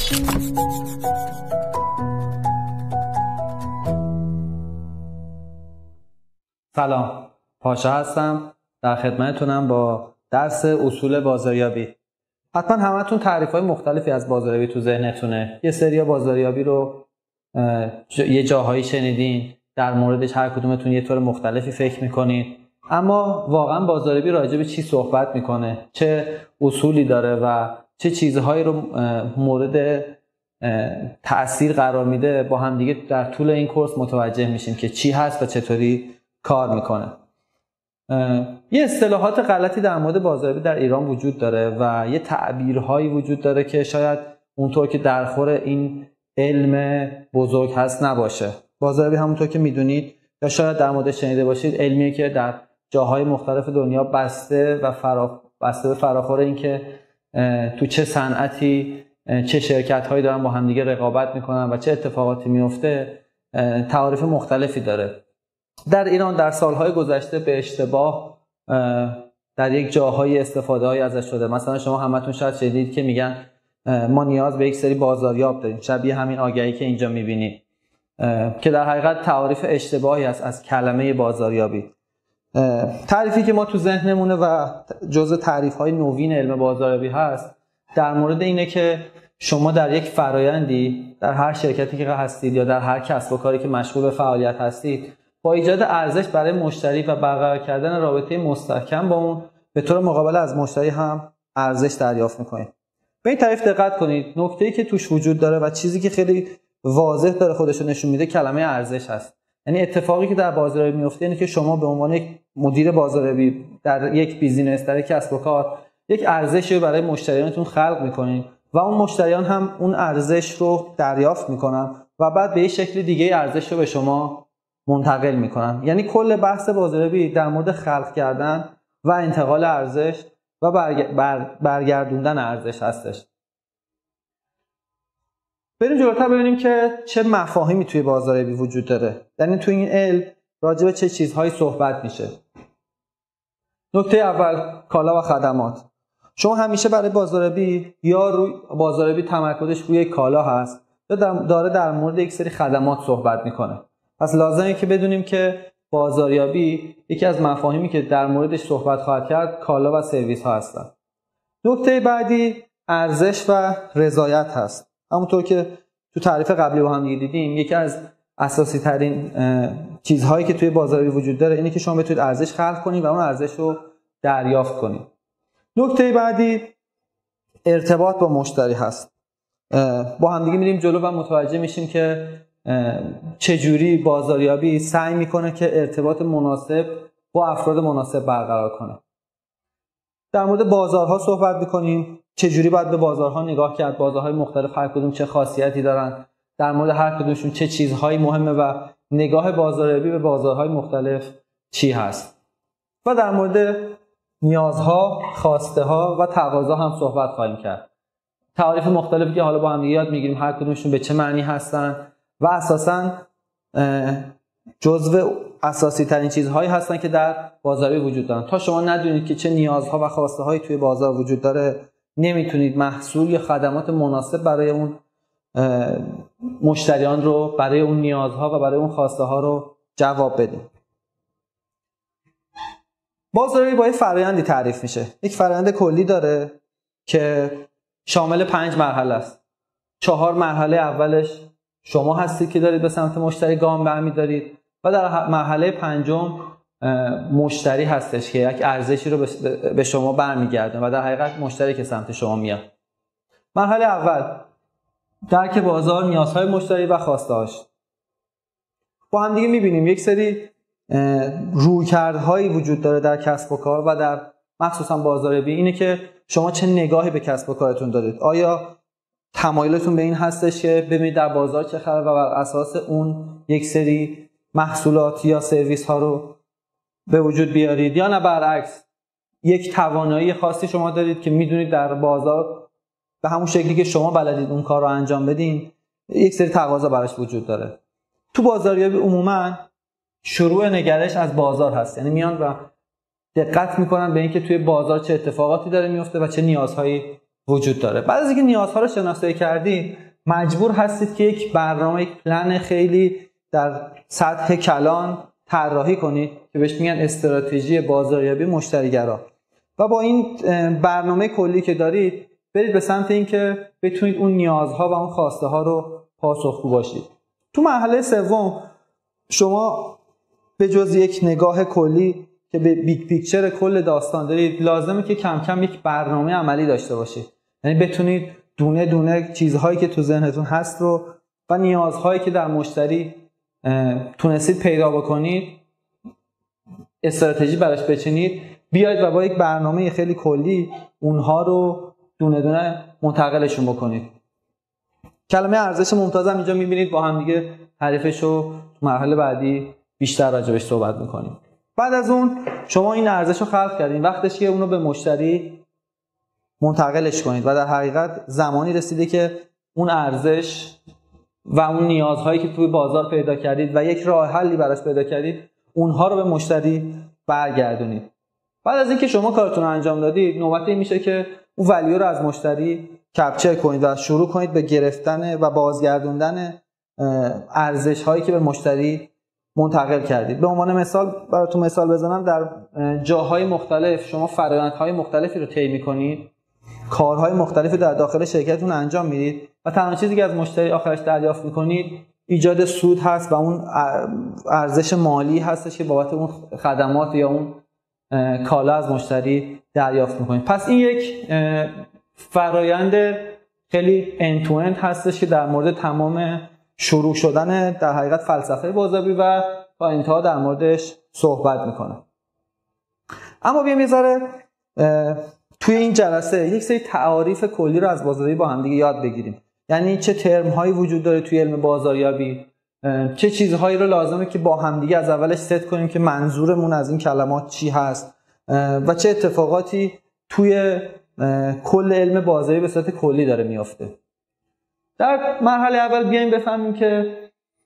سلام، پاشا هستم. در خدمتتونم با درس اصول بازاریابی. حتما همتون تعریف‌های مختلفی از بازاریابی تو ذهنتونه. یه سری بازاریابی رو یه جاهایی شنیدین، در موردش هر کدومتون یه طور مختلفی فکر میکنین. اما واقعا بازاریابی راجع به چی صحبت میکنه؟ چه اصولی داره و چه چیزهایی رو مورد تأثیر قرار میده؟ با هم دیگه در طول این کورس متوجه میشیم که چی هست و چطوری کار میکنه. یه اصطلاحات غلطی در مورد بازاریابی در ایران وجود داره و یه تعبیرهایی وجود داره که شاید اونطور که در خور این علم بزرگ هست نباشه. بازاریابی همونطور که میدونید یا شاید در مورد شنیده باشید علمیه که در جاهای مختلف دنیا بسته به فراخور این که تو چه صنعتی چه شرکت‌هایی دارن با همدیگه رقابت میکنن و چه اتفاقاتی میفته تعاریف مختلفی داره. در ایران در سالهای گذشته به اشتباه در یک جاهای استفاده‌ای ازش شده. مثلا شما همتون شاید شنیدید که میگن ما نیاز به یک سری بازاریاب داریم، شبیه همین آگهی که اینجا میبینید، که در حقیقت تعریف اشتباهی است از کلمه بازاریابی. تعریفی که ما تو ذهنمونه و جزء تعریف‌های نوین علم بازاریابی هست در مورد اینه که شما در یک فرایندی در هر شرکتی که هستید یا در هر کسب و کاری که مشغول به فعالیت هستید با ایجاد ارزش برای مشتری و برقرار کردن رابطه مستحکم با اون به طور مقابل از مشتری هم ارزش دریافت میکنید. به این تعریف دقت کنید. نکته‌ای که توش وجود داره و چیزی که خیلی واضح داره خودش رو نشون میده کلمه ارزش هست. یعنی اتفاقی که در بازاریابی میفته اینه که شما به عنوان یک مدیر بازاریابی در یک بیزینس، در یک کسب و کار، یک ارزشی رو برای مشتریانتون خلق میکنید و اون مشتریان هم اون ارزش رو دریافت میکنن و بعد به یک شکل دیگه ارزش رو به شما منتقل میکنن. یعنی کل بحث بازاریابی در مورد خلق کردن و انتقال ارزش و برگردوندن ارزش هستش. بریم جلوتر ببینیم که چه مفاهیمی توی بازاریابی وجود داره. یعنی توی این علم راجع به چه چیزهایی صحبت میشه. نکته اول، کالا و خدمات. شما همیشه برای بازاریابی یا روی بازاریابی تمرکزش روی کالا هست یا داره در مورد یک سری خدمات صحبت میکنه. پس لازمه که بدونیم که بازاریابی یکی از مفاهیمی که در موردش صحبت خواهد کرد کالا و سرویس ها هستن. نکته بعدی ارزش و رضایت هست. همونطور که تو تعریف قبلی با هم دیدیم یکی از اساسی ترین چیزهایی که توی بازاریابی وجود داره اینه که شما بتونید ارزش خلق کنید و اون ارزش رو دریافت کنید. نکته بعدی ارتباط با مشتری هست. با هم دیگه میریم جلو و متوجه میشیم که چجوری بازاریابی سعی میکنه که ارتباط مناسب با افراد مناسب برقرار کنه. در مورد بازارها صحبت میکنیم، چجوری باید به بازارها نگاه کرد، بازارهای مختلف هر کدوم چه خاصیتی دارن، در مورد هر کدومشون چه چیزهایی مهمه و نگاه بازاریابی به بازارهای مختلف چی هست. و در مورد نیازها، خواسته ها و تقاضا هم صحبت خواهیم کرد. تعریف مختلفی که حالا با هم یاد میگیریم هر کدومشون به چه معنی هستن و اساساً جزو اساسی ترین چیزهایی هستن که در بازاریابی وجود دارن. تا شما ندونید که چه نیازها و خواسته هایی توی بازار وجود داره نمیتونید محصول یا خدمات مناسب برای اون مشتریان رو، برای اون نیازها و برای اون خواسته ها رو جواب بدید. بازاریابی با یک فرآیندی تعریف میشه. یک فرآیند کلی داره که شامل 5 مرحله است. 4 مرحله اولش شما هستید که دارید به سمت مشتری گام برمی‌دارید و در مرحله 5 مشتری هستش که یک ارزشی رو به شما برمیگردونه و در حقیقت مشتری که سمت شما میاد. مرحله اول درک بازار، نیازهای مشتری و خواسته‌هاش. با هم دیگه می‌بینیم یک سری رویکردهایی وجود داره در کسب و کار و در مخصوصا بازاریابی. اینه که شما چه نگاهی به کسب و کارتون دارید. آیا تمایلتون به این هستش که ببینید در بازار چه خبره و بر اساس اون یک سری محصولات یا سرویس ها رو به وجود بیارید، یا نه برعکس یک توانایی خاصی شما دارید که میدونید در بازار به همون شکلی که شما بلدید اون کار رو انجام بدین یک سری تقاضا براش وجود داره. تو بازاریابی عموما شروع نگرش از بازار هست، یعنی میان و دقت میکنن به اینکه توی بازار چه اتفاقاتی داره میفته و چه نیازهایی وجود داره. بعد از اینکه نیازها رو شناسایی کردید مجبور هستید که یک برنامه، یک پلن خیلی در سطح کلان طراحی کنید که بهش میگن استراتژی بازاریابی مشتریگرا. و با این برنامه کلی که دارید برید به سمت اینکه بتونید اون نیازها و اون خواسته ها رو پاسخگو باشید. تو مرحله سوم شما به جز یک نگاه کلی که به بیگ پیکچر کل داستان دارید، لازمه که کم کم یک برنامه عملی داشته باشید. یعنی بتونید دونه دونه چیزهایی که تو ذهنتون هست رو و نیازهایی که در مشتری تونستید پیدا بکنید، استراتژی براش بچینید، بیاید و با یک برنامه خیلی کلی اونها رو دونه دونه منتقلشون بکنید. کلمه ارزش ممتاز هم اینجا می‌بینید، با هم دیگه تعریفش رو تو مرحله بعدی بیشتر راجعش صحبت می‌کنیم. بعد از اون شما این ارزش رو خلق کردین، وقتش که اونو به مشتری منتقلش کنید و در حقیقت زمانی رسیده که اون ارزش و اون نیازهایی که توی بازار پیدا کردید و یک راه حلی براش پیدا کردید اونها رو به مشتری برگردونید. بعد از اینکه شما کارتون رو انجام دادید نوبت این میشه که اون ولیو رو از مشتری کپچر کنید و شروع کنید به گرفتن و بازگردوندن ارزش هایی که به مشتری منتقل کردید. به عنوان مثال براتون مثال بزنم، در جاهای مختلف شما فرآیندهای مختلفی رو طی می‌کنید، کارهای مختلفی در داخل شرکتتون انجام میدید و تنها چیزی که از مشتری آخرش دریافت می‌کنید ایجاد سود هست و اون ارزش مالی هستش که بابت اون خدمات یا اون کالا از مشتری دریافت می‌کنید. پس این یک فرآیند خیلی end to end هستش که در مورد تمام شروع شدن در حقیقت فلسفه بازاریابی و تا انتها در موردش صحبت میکنه. اما بیایم یه ذره توی این جلسه یک سری تعاریف کلی رو از بازاریابی با هم دیگه یاد بگیریم. یعنی چه ترم هایی وجود داره توی علم بازاریابی، چه چیزهایی رو لازمه که با هم دیگه از اولش ست کنیم که منظورمون از این کلمات چی هست و چه اتفاقاتی توی کل علم بازاریابی به صورت کلی داره میافته. در مرحله اول بیایم بفهمیم که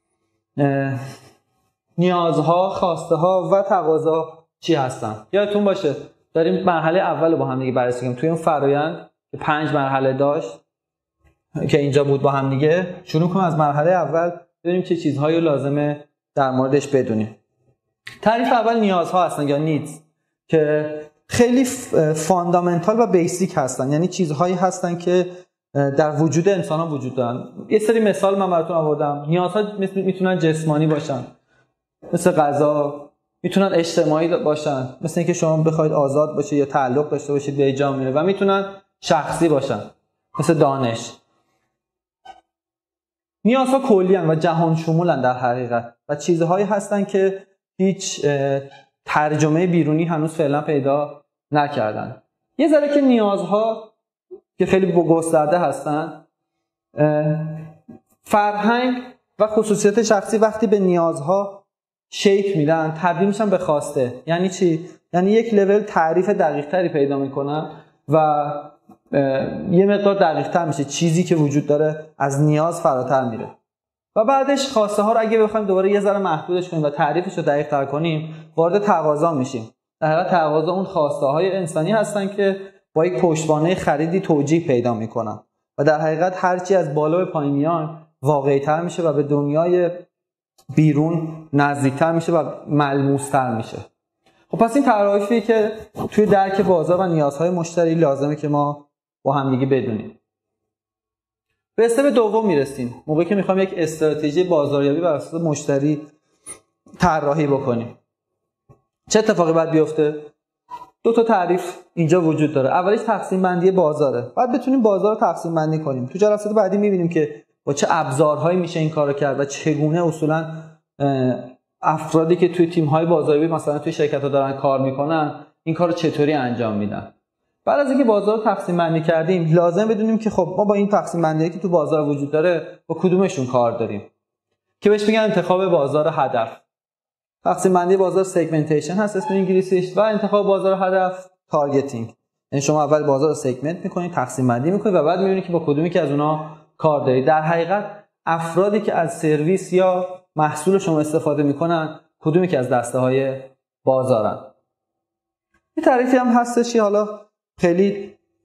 نیازها، خواسته ها و تقاضا چی هستن. یادتون باشه داریم مرحله اول رو با هم دیگه بررسی کنیم. توی اون فرآیند که 5 مرحله داشت که اینجا بود با هم دیگه شروع کنیم از مرحله اول ببینیم چه چیزهایی رو لازمه در موردش بدونیم. تعریف اول نیازها هستن یا نیدز که خیلی فاندامنتال و بیسیک هستن، یعنی چیزهایی هستن که در وجود انسان ها وجود دارن. یه سری مثال من براتون آوردم. نیازها میتونن جسمانی باشن مثل غذا، میتونن اجتماعی باشن مثل اینکه شما بخواید آزاد باشید یا تعلق داشته باشید به جامعه، و میتونن شخصی باشن مثل دانش. نیازها کلی ان و جهان شمولن در حقیقت و چیزهایی هستن که هیچ ترجمه بیرونی هنوز فعلا پیدا نکردن. یه ذره که نیازها که خیلی گسترده هستن، فرهنگ و خصوصیت شخصی وقتی به نیازها شکل میدن تبدیل میشن به خواسته. یعنی چی؟ یعنی یک لول تعریف دقیق تری پیدا میکنن و یه مقدار دقیق تر میشه، چیزی که وجود داره از نیاز فراتر میره. و بعدش خواسته ها رو اگه بخوایم دوباره یه ذره محدودش کنیم و تعریفش رو دقیق تر کنیم وارد تقاضا میشیم. در حقیقت تقاضا اون خواسته های انسانی هستن که با یک پشتوانه خریدی توجیه پیدا میکنن و در حقیقت هرچی از بالا به پایین میان واقعی تر میشه و به دنیای بیرون نزدیکتر میشه و ملموستر میشه. خب پس این تعریفی که توی درک بازار و نیازهای مشتری لازمه که ما با هم دیگه بدونیم. به استپ دوم میرسیم، موقعی که میخوام یک استراتژی بازاریابی بر اساس مشتری طراحی بکنیم. چه اتفاقی باید بیفته؟ 2 تا تعریف اینجا وجود داره. اولیش تقسیم بندی بازاره. باید بتونیم بازار رو تقسیم بندی کنیم. تو جلسات بعدی می‌بینیم که با چه ابزارهایی میشه این کارو کرد و چگونه اصولاً افرادی که توی تیم‌های بازاریابی مثلا توی شرکت‌ها دارن کار میکنن این کارو چطوری انجام میدن. بعد از اینکه بازار رو تقسیم بندی کردیم لازم بدونیم که خب ما با این تقسیم بندی که تو بازار وجود داره با کدومشون کار داریم که بهش میگن انتخاب بازار هدف. تقسیم بندی بازار سگمنتیشن هست اسم انگلیسیش و انتخاب بازار هدف تارگتینگ. یعنی شما اول بازار رو سگمنت می‌کنید، تقسیم بندی می‌کنید و بعد می‌بینید که با کدومی که از اونها کار دارید. در حقیقت افرادی که از سرویس یا محصول شما استفاده می‌کنن کدومی که از دسته‌های بازارن. یه تعریفی هم هستش که حالا خیلی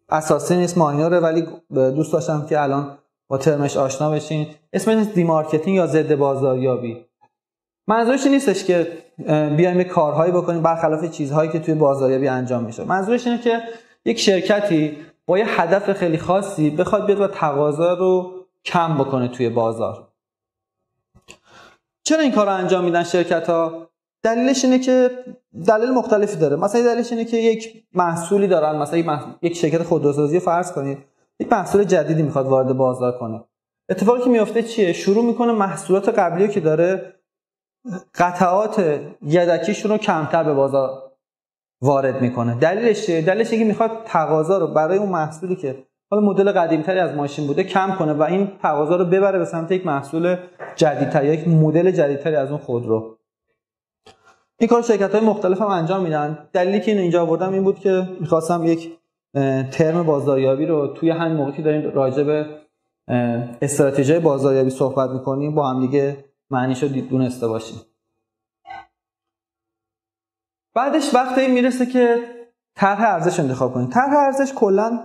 اساسی نیست، ماینوره، ولی دوست داشتم که الان با ترمش آشنا بشین. اسمش دیمارکتینگ یا ضد بازاریابی. منظورش نیستش که بیایم کارهایی بکنیم برخلاف چیزهایی که توی بازاریابی انجام میشه. منظورش اینه که یک شرکتی با یه هدف خیلی خاصی بخواد بیاد و تقاضا رو کم بکنه توی بازار. چرا این کار رو انجام میدن شرکت‌ها؟ دلیلش اینه که دلیل مختلفی داره. مثلا دلیلش اینه که یک محصولی دارن، مثلا یک شرکت خودروسازی فرض کنید یک محصول جدیدی میخواد وارد بازار کنه. اتفاقی که میفته چیه؟ شروع میکنه محصولات قبلی که داره قطعات یدکیشون رو کمتر به بازار وارد میکنه. دلیلش چیه؟ دلیلش اینه که میخواد تقاضا رو برای اون محصولی که حالا مدل قدیمی‌تری از ماشین بوده کم کنه و این تقاضا رو ببره به سمت یک محصول جدیدتر، یک مدل جدیدتری از اون خودرو. این کار شرکت‌های مختلف هم انجام میدن. دلیلی که اینجا آوردم این بود که می‌خواستم یک ترم بازاریابی رو توی همین موقعی که داریم راجع به استراتژی بازاریابی صحبت می‌کنیم با هم دیگه معنیشو دونسته باشیم. بعدش وقتی میرسه که طرح ارزش انتخاب کنید. طرح ارزش کلاً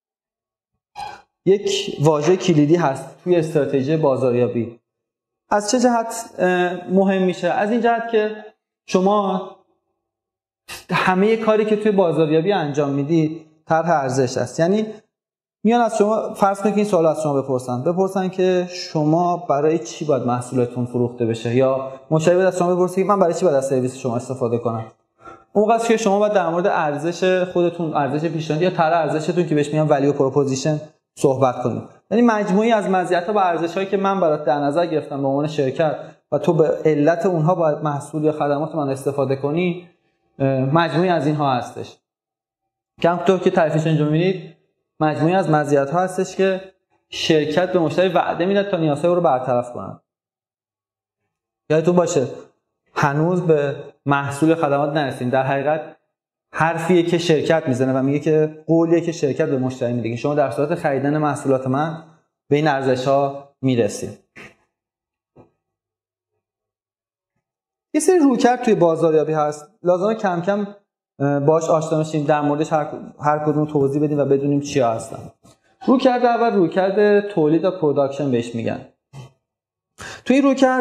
یک واژه کلیدی هست توی استراتژی بازاریابی. از چه جهت مهم میشه؟ از این جهت که شما همه کاری که توی بازاریابی انجام میدید طرح ارزش است. یعنی میان از شما فرض کنید که این سوال از شما بپرسن که شما برای چی باید محصولتون فروخته بشه، یا مشتری باید از شما بپرسه که من برای چی باید از سرویس شما استفاده کنم. اون وقت که شما باید در مورد ارزش خودتون، ارزش پیشنهادی یا طرح ارزشتون که بهش میگن ولیو پروپوزیشن صحبت کنید. یعنی مجموعی از مزیت‌ها و ارزش‌هایی که من برات در نظر گرفتم به عنوان شرکت و تو به علت اونها باید محصول یا خدمات من استفاده کنی، مجموعی از اینها هستش. که همونطور که تعریفش اینجا می‌بینید مجموعی از مزیت‌ها هستش که شرکت به مشتری وعده میده تا نیازهای او رو برطرف کنه. یادتون باشه هنوز به محصول خدمات نرسیدیم. در حقیقت حرفیه که شرکت میزنه و میگه که قولیه که شرکت به مشتری میده که شما در صورت خریدن محصولات من به این ارزش‌ها میرسید. یه سری رویکرد توی بازاریابی هست، لازمه کم کم باهاش آشنا بشیم، در موردش هر کدوم توضیح بدیم و بدونیم چیا هستن. رویکرد اول رویکرد تولید و پروداکشن بهش میگن. توی این رویکرد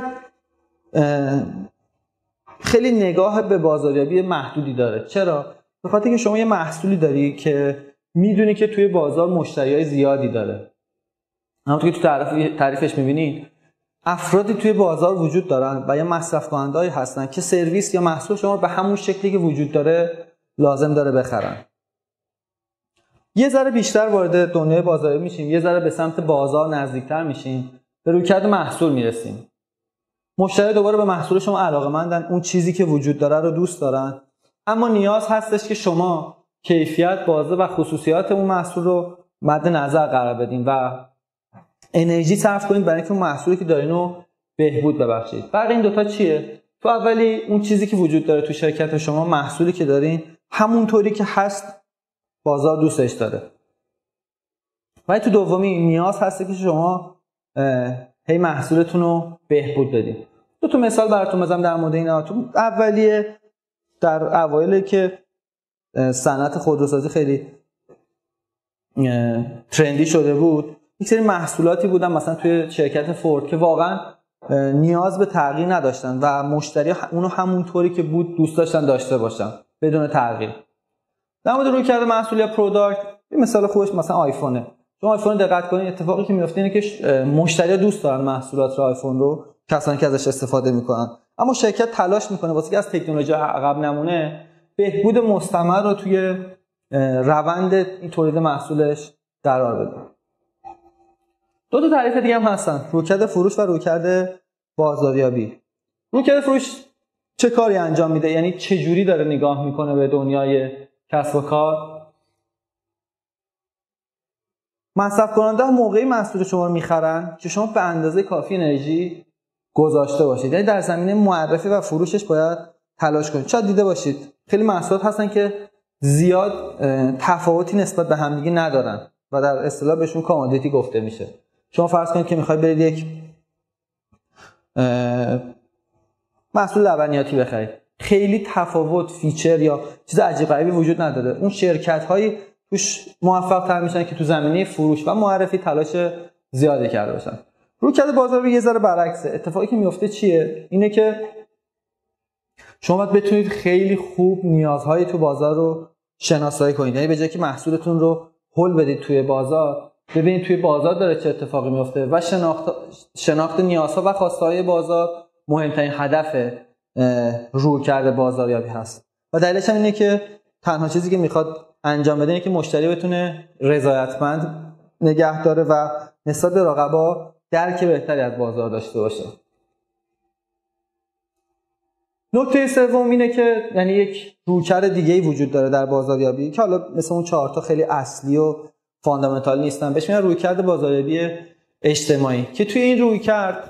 خیلی نگاه به بازاریابی محدودی داره. چرا؟ به خاطر اینکه شما یه محصولی داری که میدونی که توی بازار مشتریای زیادی داره. همونطور که تو تعریفش میبینید افرادی توی بازار وجود دارن و یا مصرف کننده‌ای هستن که سرویس یا محصول شما رو به همون شکلی که وجود داره لازم داره بخرن. یه ذره بیشتر وارد دنیای بازاریابی میشیم، یه ذره به سمت بازار نزدیکتر میشیم، به رویکرد محصول میرسیم. مشتری دوباره به محصول شما علاقه‌مندن، اون چیزی که وجود داره رو دوست دارن، اما نیاز هستش که شما کیفیت، بازه و خصوصیات اون محصول رو مد نظر قرار بدین و انرژی صرف کنید برای اینکه اون محصولی که دارین رو بهبود ببخشید. فرق این دوتا چیه؟ تو اولی اون چیزی که وجود داره تو شرکت شما، محصولی که دارین همونطوری که هست بازار دوستش داره. ولی تو دومی نیاز هسته که شما هی محصولتون رو بهبود بدین. دو تا مثال براتون بزنم در مورد اینا. تو اولیه در اوایلی که صنعت خودروسازی خیلی ترندی شده بود، یک سری محصولاتی بودن مثلا توی شرکت فورد که واقعا نیاز به تغییر نداشتن و مشتری اونو همونطوری که بود دوست داشتن داشته باشن بدون تغییر. در مورد رویکرد محصول یا پروداکت یه مثال خوبش مثلا آیفونه. شما آیفون دقت کنید، اتفاقی که میفته اینه که مشتری‌ها دوست دارن محصولات آیفون رو، کسانی که ازش استفاده میکنن، اما شرکت تلاش میکنه واسه که از تکنولوژی عقب نمونه بهبود مستمر رو توی روند این تولید محصولش قرار بده. دو تا تعریف دیگه هم هستن، رویکرد فروش و رویکرد بازاریابی. رویکرد فروش چه کاری انجام میده؟ یعنی چه جوری داره نگاه میکنه به دنیای کسب و کار؟ مصرف کننده موقعی محصول شما رو میخرن که شما به اندازه کافی انرژی گذاشته باشید. یعنی در زمینه معرفی و فروشش باید تلاش کنید. شاید دیده باشید خیلی محصولات هستن که زیاد تفاوتی نسبت به همدیگه ندارن و در اصطلاح بهشون کامودیتی گفته میشه. شما فرض کنید که میخواید برید یک محصول لبنیاتی بخرید، خیلی تفاوت، فیچر یا چیز عجیب غریبی وجود نداره. اون شرکت‌هایی توش موفق تر میشن که تو زمینه فروش و معرفی تلاش زیادی کرده باشن. رویکرد بازاریابی یه ذره برعکسه. اتفاقی که میفته چیه؟ اینه که شما باید بتونید خیلی خوب نیازهای تو بازار رو شناسایی کنید. یعنی به جای که محصولتون رو هول بدید توی بازار، ببینید توی بازار داره چه اتفاقی میفته و شناخت نیازها و خواسته‌های بازار مهمترین هدف رویکرد بازاریابی هست. و دلیلش هم اینه که تنها چیزی که میخواد انجام بده اینه که مشتری بتونه رضایتمند نگه داره و نسبت به رقبا درک بهتری از بازار داشته باشه. نکته سوم اینه که یعنی یک رویکرد دیگه‌ای وجود داره در بازاریابی که حالا مثل اون 4 تا خیلی اصلی و فاندامنتال نیستن، بهش میگن رویکرد بازاریابی اجتماعی، که توی این رویکرد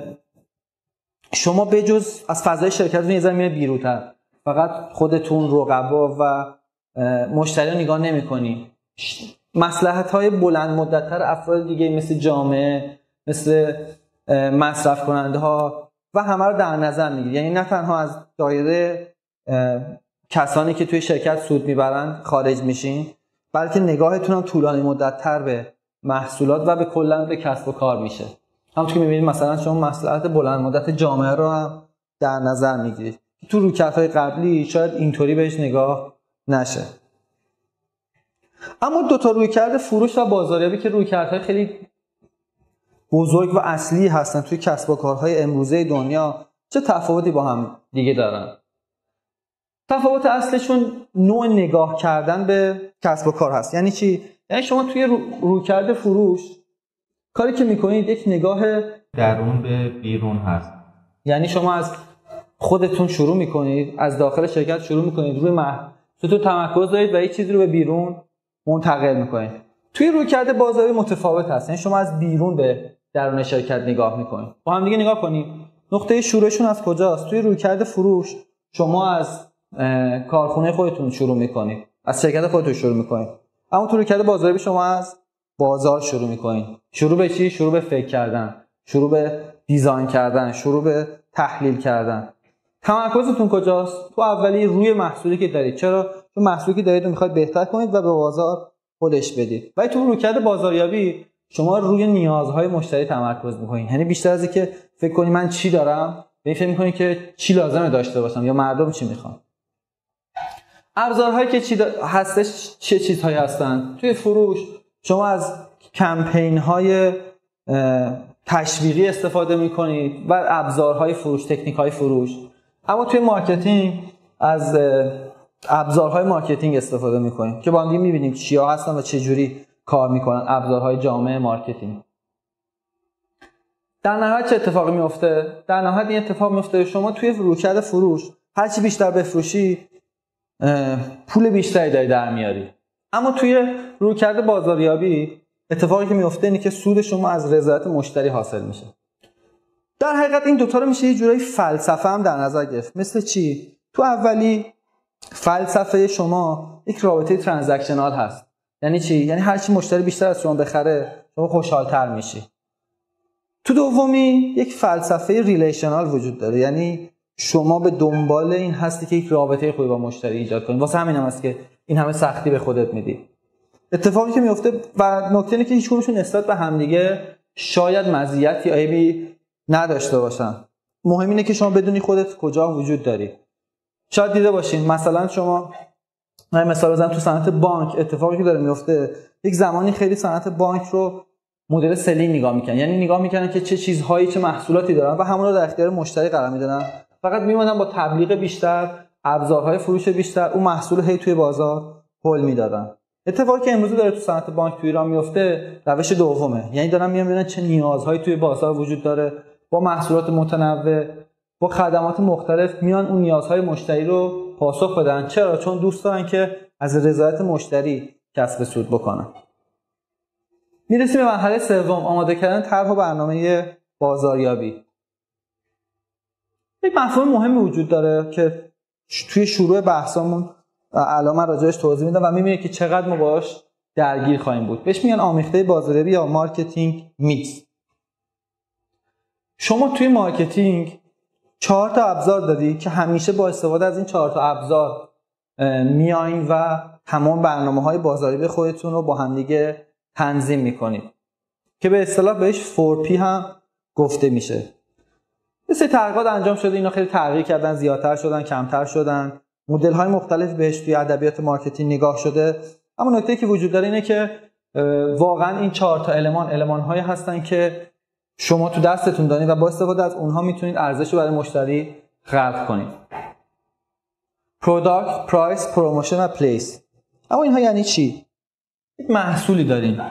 شما بجز از فضای شرکتتون یه ذره میره بیرون‌تر، فقط خودتون، رقبا و مشتری رو نگاه نمی‌کنی، مصلحت‌های بلند مدت‌تر افراد دیگه مثل جامعه، مثل مصرف کننده‌ها و همه رو در نظر میگیرید. یعنی نه تنها از دایره کسانی که توی شرکت سود میبرند خارج میشین، بلکه نگاهتون هم طولانی مدت‌تر به محصولات و به کلا به کسب و کار میشه. همونطور که میبینید مثلا شما مصلحت بلند مدت جامعه رو هم در نظر میگیرید. تو رویکردهای قبلی شاید اینطوری بهش نگاه نشه. اما دو تا رویکرد فروش و بازاریابی که رویکردهای خیلی بزرگ و اصلی هستن توی کسب و کارهای امروزه دنیا، چه تفاوتی با هم دیگه دارن؟ تفاوت اصلشون نوع نگاه کردن به کسب و کار هست. یعنی چی؟ یعنی شما توی رویکرد فروش کاری که میکنید یک نگاه درون به بیرون هست. یعنی شما از خودتون شروع میکنید، از داخل شرکت شروع میکنید، روی محصولتون تمرکز دارید و یک چیزی رو به بیرون منتقل میکنید. توی رویکرد بازاری متفاوت هست. یعنی شما از بیرون به درون شرکت نگاه میکنید. با هم دیگه نگاه کنیم نقطه شروعشون از کجاست. توی رویکرد فروش شما از کارخونه خودتون شروع میکنید، از شرکت خودتون شروع میکنید. اما توی رویکرد بازاریابی شما از بازار شروع میکنید. شروع به چی؟ شروع به فکر کردن، شروع به دیزاین کردن، شروع به تحلیل کردن. تمرکزتون کجاست؟ تو اولی روی محصولی که دارید. چرا؟ چون محصولی که دارید رو میخواید بهتر کنید و به بازار خودش بدید. ولی تو رویکرد بازاریابی شما روی نیازهای مشتری تمرکز میکنید. یعنی بیشتر از اینکه فکر کنید من چی دارم، به این فکر میکنید که چی لازمه داشته باشم یا مردم چی میخوان. ابزارهایی که چی هستش، چه چیزهایی هستن؟ توی فروش شما از کمپین‌های تشویقی استفاده میکنید و ابزارهای فروش، تکنیک‌های فروش. اما توی مارکتینگ از ابزارهای مارکتینگ استفاده میکنید که با هم دیگه میبینیم چیا هستن و چه جوری کار میکنن ابزارهای جامع مارکتینگ. در نهایت چه اتفاقی میفته؟ در نهایت این اتفاق میفته شما توی رویکرد فروش هرچی بیشتر بفروشی پول بیشتری داری در میاری. اما توی رویکرد بازاریابی اتفاقی که میفته اینه که سود شما از رضایت مشتری حاصل میشه. در حقیقت این دوتا رو میشه یه جورایی فلسفه هم در نظر گرفت. مثل چی؟ تو اولی فلسفه شما یک رابطه ترانزکشنال هست. یعنی چی؟ یعنی هرچی مشتری بیشتر از شما بخره شما خوشحال‌تر میشی. تو دومی یک فلسفه ریلیشنال وجود داره. یعنی شما به دنبال این هستی که یک رابطه خوبی با مشتری ایجاد کنی. واسه همین هم هست که این همه سختی به خودت میدی. اتفاقی که میفته و نکته اینه که هیچ کدومشون نسبت به همدیگه شاید مزیت یا عیبی نداشته باشن. مهم اینه که شما بدونی خودت کجا وجود داری. شاید دیده باشین مثلا شما، من مثال بزنم، تو صنعت بانک اتفاقی که داره میفته، یک زمانی خیلی صنعت بانک رو مدل سلینگ نگاه میکنن. یعنی نگاه میکنن که چه چیزهایی، چه محصولاتی دارن و همون رو در اختیار مشتری قرار میدن. فقط میمونن با تبلیغ بیشتر، ابزارهای فروش بیشتر، اون محصول هی توی بازار هول میدادن. اتفاقی که امروز داره تو صنعت بانک تو ایران میفته روش دومه. یعنی دارن میان ببینن چه نیازهایی توی بازار وجود داره، با محصولات متنوع، با خدمات مختلف میان اون نیازهای مشتری رو پاسخ بدن. چرا؟ چون دوست دارن که از رضایت مشتری کسب سود بکنن. میرسیم به مرحله سوم، آماده کردن طرح و برنامه بازاریابی. یک مفهوم مهمی وجود داره که توی شروع بحثمون الان من راجعش توضیح میدم و میبینید که چقدر ما باهاش درگیر خواهیم بود. بهش میگن آمیخته بازاریابی یا مارکتینگ میکس. شما توی مارکتینگ 4 تا ابزار داری که همیشه با استفاده از این 4 تا ابزار میاین و تمام برنامه‌های بازاریابی خودتون رو با هم دیگه تنظیم می‌کنید که به اصطلاح بهش 4P هم گفته میشه. یه سری تحقیقات انجام شده، اینا خیلی تغییر کردن، زیادتر شدن، کمتر شدن، مدل‌های مختلف بهش توی ادبیات مارکتینگ نگاه شده. اما نکته‌ای که وجود داره اینه که واقعا این 4 تا المان‌هایی هستن که شما تو دستتون دارید و با استفاده از اونها میتونید ارزش رو برای مشتری خلق کنید. پروداکت، پرایس، پروموشن و پلیس. اما اینها یعنی چی؟ یک محصولی دارین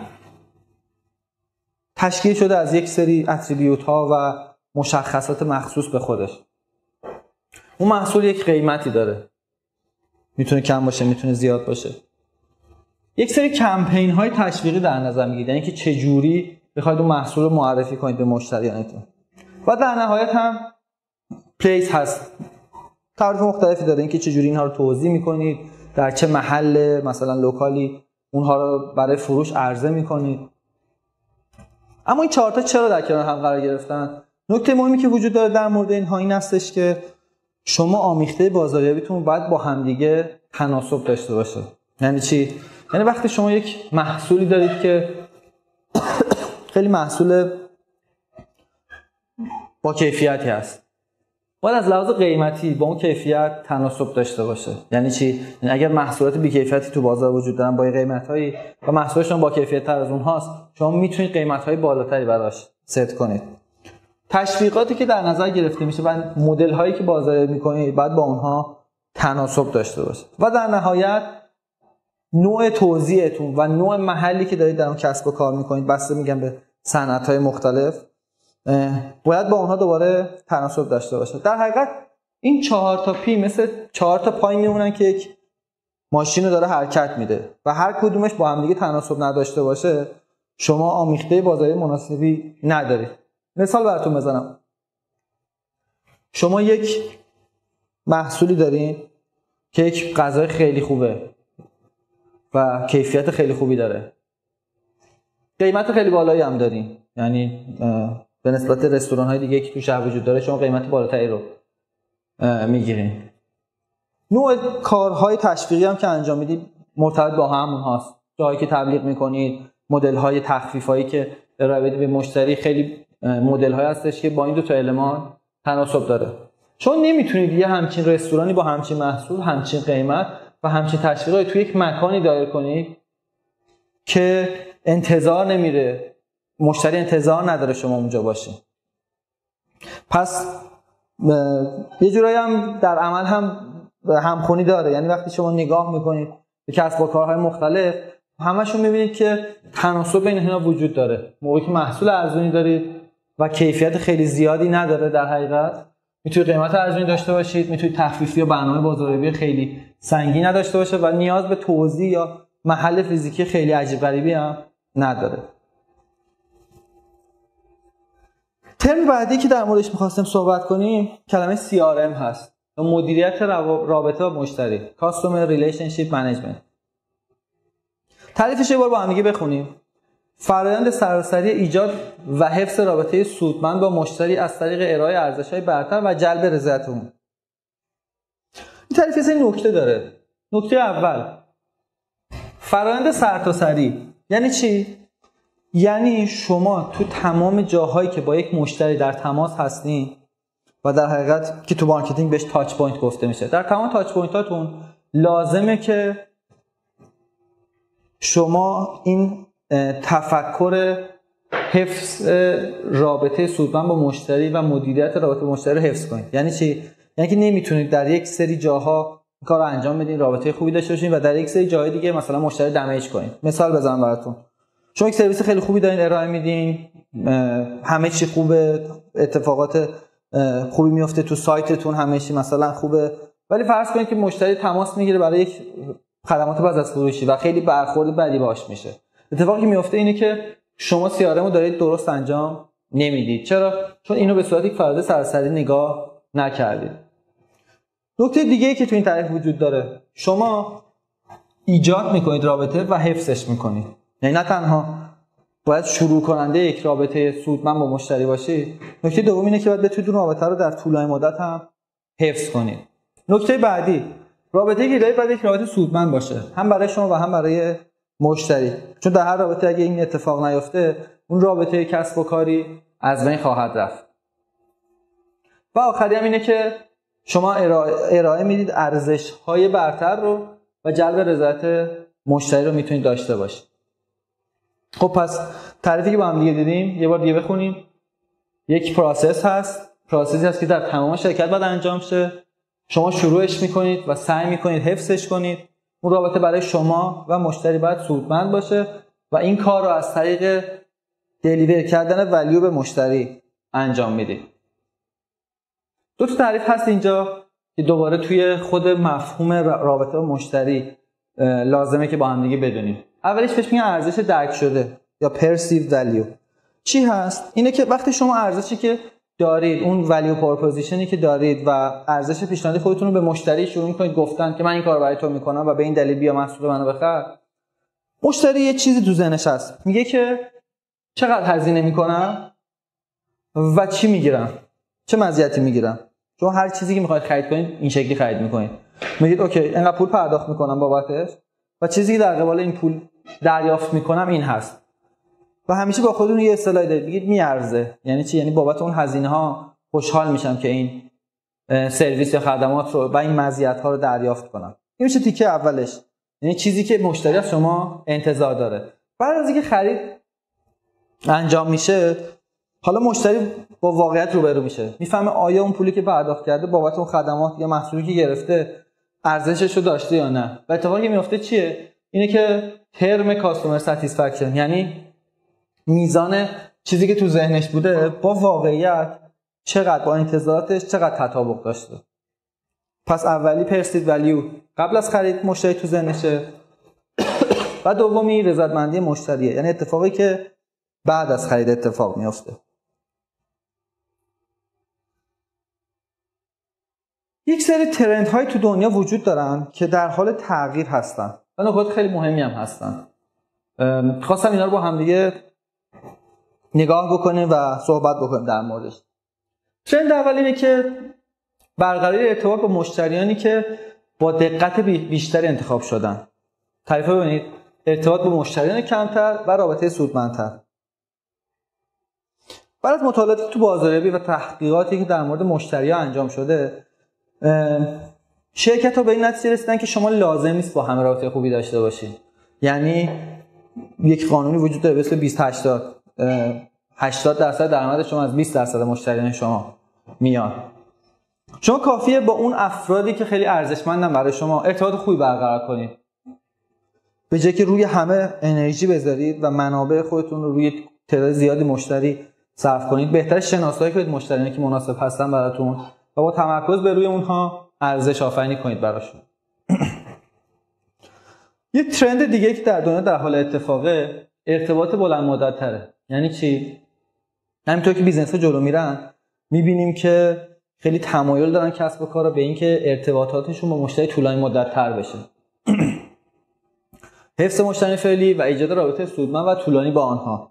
تشکیل شده از یک سری اتریبیوت ها و مشخصات مخصوص به خودش. اون محصول یک قیمتی داره، میتونه کم باشه، میتونه زیاد باشه. یک سری کمپین های تشویقی در نظر میگیرید، یعنی که چه جوری بخواید اون محصول رو معرفی کنید به مشتریانتون. و در نهایت هم پلیس هست، تعریف مختلفی داره، اینکه چه جوری اینها رو توزیع میکنید، در چه محل مثلا لوکالی اونها رو برای فروش عرضه میکنید. اما این 4 تا چرا در کنار هم قرار گرفتن؟ نکته مهمی که وجود داره در مورد اینها این هستش که شما آمیخته بازاریابیتون باید با همدیگه تناسب داشته باشه. یعنی چی؟ یعنی وقتی شما یک محصولی دارید که خیلی محصول با کیفیتی هست، باید از لحاظ قیمتی با اون کیفیت تناسب داشته باشه. یعنی چی؟ یعنی اگر محصولات بی کیفیتی تو بازار وجود دارن با قیمتایی و محصولشون با کیفیت تر از اونهاست، شما میتونید قیمت‌های بالاتری براش ست کنید. تشویقاتی که در نظر گرفته میشه و مدل‌هایی که بازاریابی می‌کنید باید با اونها تناسب داشته باشه. و در نهایت نوع توزیعتون و نوع محلی که دارید در اون کسب و کار می‌کنید، بسته میگم به صنعت‌های مختلف، باید با اونها دوباره تناسب داشته باشه. در حقیقت این 4 تا پی مثل 4 تا پای میمونن که یک ماشین رو داره حرکت میده و هر کدومش با هم دیگه تناسب نداشته باشه شما آمیخته بازاریابی مناسبی ندارید. مثال براتون بزنم. شما یک محصولی دارین که یک غذای خیلی خوبه و کیفیت خیلی خوبی داره، قیمت خیلی بالایی هم دارین، یعنی به نسبت رستوران‌های دیگه که تو شهر وجود داره شما قیمت بالاتری رو میگیرین. نوع کارهای تشویقی هم که انجام میدید مرتبط با همون هاست. جایی که تبلیغ میکنید، مدل‌های تخفیفایی که ارائه بدید به مشتری، خیلی مدل‌های هستش که با این 2 تا المان تناسب داره. چون نمیتونید یه همچین رستورانی با همچین محصول، همچین قیمت و همچین تشویقی تو یک مکانی دایر کنید که انتظار نمیره، مشتری انتظار نداره شما اونجا باشین. پس یه جورایی هم در عمل هم همخونی داره. یعنی وقتی شما نگاه میکنید به کسب و کارهای مختلف، همشون میبینید که تناسب بین اینا وجود داره. موقعی که محصول ارزونی دارید و کیفیت خیلی زیادی نداره، در حقیقت میتونید قیمت ارزونی داشته باشید، میتونید تخفیفی یا برنامه بازاریابی خیلی سنگین نداشته باشه و نیاز به توزیع یا محل فیزیکی خیلی عجیب غریبی هم نداره. ترم بعدی که در موردش می‌خواستیم صحبت کنیم کلمه CRM هست، مدیریت رابطه با مشتری، Customer Relationship Management. تعریفش یه بار با هم دیگه بخونیم. فرآیند سراسری ایجاد و حفظ رابطه سودمند با مشتری از طریق ارائه ارزش‌های برتر و جلب رضایت اون. این تعریف یه سری نکته داره. نکته اول، فرآیند سرتاسری یعنی چی؟ یعنی شما تو تمام جاهایی که با یک مشتری در تماس هستین و در حقیقت که تو مارکتینگ بهش تاچ پوینت گفته میشه، در تمام تاچ پوینتاتون لازمه که شما این تفکر حفظ رابطه سودمند با مشتری و مدیریت رابطه با مشتری رو حفظ کنید. یعنی چی؟ یعنی که نمیتونید در یک سری جاها کار انجام بدین، رابطه خوبی داشته باشین و در یک سری جاهای دیگه مثلا مشتری دمیج کنید. مثال بزنم براتون. شما یک سرویس خیلی خوبی دارین ارائه میدین، همه چی خوبه، اتفاقات خوبی میفته تو سایتتون، همه چی مثلا خوبه، ولی فرض کنید که مشتری تماس میگیره برای یک خدمات بعد از فروشی و خیلی برخورد بدی باهاش میشه. اتفاقی که میفته اینه که شما CRM رو دارید درست انجام نمیدید. چرا؟ چون اینو به صورت یک فرآیند سراسری نگاه نکردید. نکته دیگه‌ای که تو این تعریف وجود داره، شما ایجاد میکنید رابطه و حفظش میکنید. یعنی نه تنها باید شروع کننده یک رابطه سودمند با مشتری باشید، نکته دوم اینه که باید بتونید اون رابطه رو در طولانی مدت هم حفظ کنید. نکته بعدی، رابطه‌ای که دارید باید یک رابطه سودمند باشه، هم برای شما و هم برای مشتری. چون در هر رابطه اگه این اتفاق نیفته، اون رابطه کسب و کاری از بین خواهد رفت. و آخری هم اینه که شما ارائه میدید ارزش‌های برتر رو و جلب رضایت مشتری رو میتونید داشته باشید. خب پس تعریفی که با هم دیگه دیدیم یه بار دیگه بخونیم. یک پروسس هست، پروسسی هست که در تمام شرکت باید انجام شه. شما شروعش میکنید و سعی میکنید حفظش کنید. اون رابطه برای شما و مشتری باید سودمند باشه و این کار رو از طریق دلیور کردن ولیو به مشتری انجام میدید. دو تا تعریف هست اینجا که دوباره توی خود مفهوم رابطه با مشتری لازمه که با هم دیگه بدونیم. اولیش بهش میگن ارزش درک شده یا perceived value. چی هست؟ اینه که وقتی شما ارزشی که دارید، اون value propositionی که دارید و ارزش پیشنهادی خودتون رو به مشتری شروع می‌کنید گفتن که من این کارو برای تو می‌کنم و به این دلیل بیا محصول منو بخر. مشتری یه چیزی تو ذهنش هست. میگه که چقدر هزینه می‌کنم و چی می‌گیرم؟ چه مزیتی می‌گیرم؟ چون هر چیزی که می‌خواید خرید کنید این شکلی خرید می‌کنید. میگید اوکی اینقدر پول پرداخت می‌کنم بابتش و چیزی که در قبال این پول دریافت می‌کنم این هست. و همیشه با خودتون یه اصطلاحی دارید میگید میارزه. یعنی چی؟ یعنی بابت اون هزینه ها خوشحال میشم که این سرویس یا خدمات رو و این مزیت ها رو دریافت کنم. این میشه تیکه اولش، یعنی چیزی که مشتری از شما انتظار داره. بعد از اینکه خرید انجام میشه، حالا مشتری با واقعیت روبرو میشه، میفهمه آیا اون پولی که پرداخت کرده بابت اون خدمات یا محصولی که گرفته ارزشش رو داشته یا نه. و اتفاقی که میفته چیه؟ اینه که ترم کاستومر ساتیسفکشن، یعنی میزان چیزی که تو ذهنش بوده با واقعیت چقدر، با انتظاراتش چقدر تطابق داشته. پس اولی perceived value قبل از خرید مشتری تو ذهنشه و دومی رضایتمندی مشتریه، یعنی اتفاقی که بعد از خرید اتفاق میفته. یک سری ترند های تو دنیا وجود دارن که در حال تغییر هستن و نکات خیلی مهمی هم هستن. خواستم اینا رو با هم دیگه نگاه بکنیم و صحبت بکنیم در موردش. ترند اول اینه که برقراری ارتباط با مشتریانی که با دقت بیشتری انتخاب شدن. تعریف ببینید، ارتباط با مشتریان کمتر و رابطه سودمندتر. بعد از مطالعاتی تو بازاریابی و تحقیقاتی که در مورد مشتری‌ها انجام شده، شرکت‌ها به این نتیجه رسیدن که شما لازم نیست با همه رابطه خوبی داشته باشید. یعنی یک قانونی وجود داره به اسم 20-80. 80% درآمد شما از 20% مشتریان شما میاد. شما کافیه با اون افرادی که خیلی ارزشمندن برای شما ارتباط خوبی برقرار کنید. به جای که روی همه انرژی بذارید و منابع خودتون رو روی تعداد زیادی مشتری صرف کنید، بهتره شناسایی کنید مشتریانی که مناسب هستن براتون و با تمرکز به روی اونها ارزش آفرینی کنید براشون. یک ترند دیگه که در دنیا در حال اتفاقه، ارتباط بلند مدت تره. یعنی چی؟ همینطور که بیزنس‌ها جلو میرن میبینیم که خیلی تمایل دارن کسب و کارا به این که ارتباطاتشون با مشتری طولانی مدت تر بشه. حفظ مشتری فعلی و ایجاد رابطه سودمند و طولانی با آنها.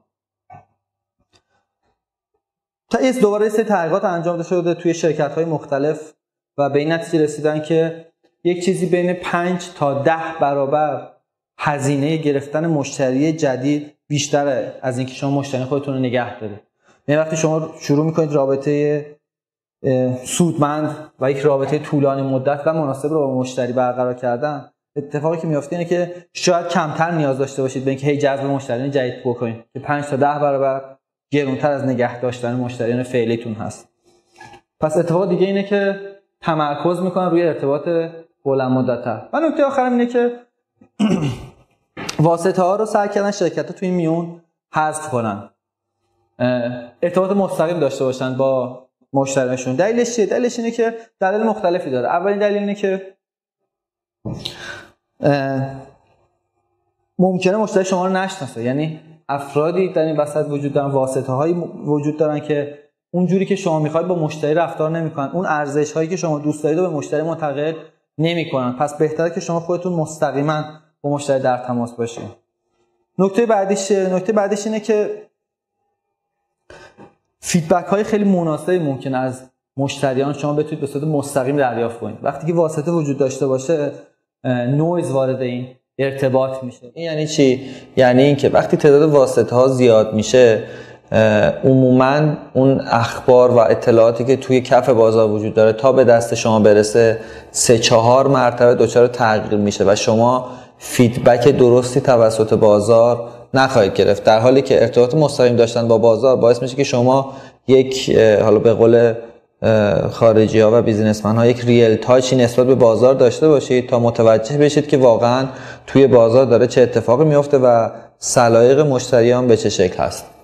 تا از دوباره سه تحقیقات انجام شده توی شرکت‌های مختلف و به این نتیجه رسیدن که یک چیزی بین 5 تا 10 برابر هزینه گرفتن مشتری جدید بیشتره از اینکه شما مشتری خودتون رو نگه دارید. یعنی وقتی شما شروع می‌کنید رابطه سودمند و یک رابطه طولانی مدت و مناسب رو با مشتری برقرار کردن، اتفاقی که میفته اینه که شاید کمتر نیاز داشته باشید به اینکه هی جذب مشتریان جدید بکنید که 5 تا 10 برابر گرانتر از نگه داشتن مشتریان فعلیتون هست. پس اتفاق دیگه اینه که تمرکز میکنن روی ارتباط بلند مدت. و نکته آخرم اینه که واسطه ها رو سعی کردن شرکت‌ها توی این میون حذف کنن، ارتباط مستقیم داشته باشن با مشتریانشون. دلیلش چیه؟ دلیلش اینه که دلایل مختلفی داره. اولین دلیل اینه که ممکنه مشتری شما رو نشناسه، یعنی افرادی در این وسط وجود دارن، واسطه‌هایی وجود دارن که اونجوری که شما میخواید با مشتری رفتار نمیکنن، اون ارزش‌هایی که شما دوست دارید رو به مشتری منتقل نمیکنن. پس بهتره که شما خودتون مستقیما با مشتری در تماس باشید. نکته بعدیش اینه که فیدبک های خیلی مناسبی ممکنه از مشتریان شما بتونید به صورت مستقیم دریافت کنید. وقتی که واسطه وجود داشته باشه نویز وارد این ارتباط میشه. این یعنی چی؟ یعنی اینکه وقتی تعداد واسطه ها زیاد میشه عموماً اون اخبار و اطلاعاتی که توی کف بازار وجود داره تا به دست شما برسه 3-4 مرتبه دچار تغییر میشه و شما فیدبک درستی توسط بازار نخواهید گرفت، در حالی که ارتباط مستقیم داشتن با بازار باعث میشه که شما یک حالا به قول خارجی ها و بیزینسمن ها یک ریل تاچی نسبت به بازار داشته باشید تا متوجه بشید که واقعا توی بازار داره چه اتفاقی میفته و سلایق مشتریان به چه شکل هست.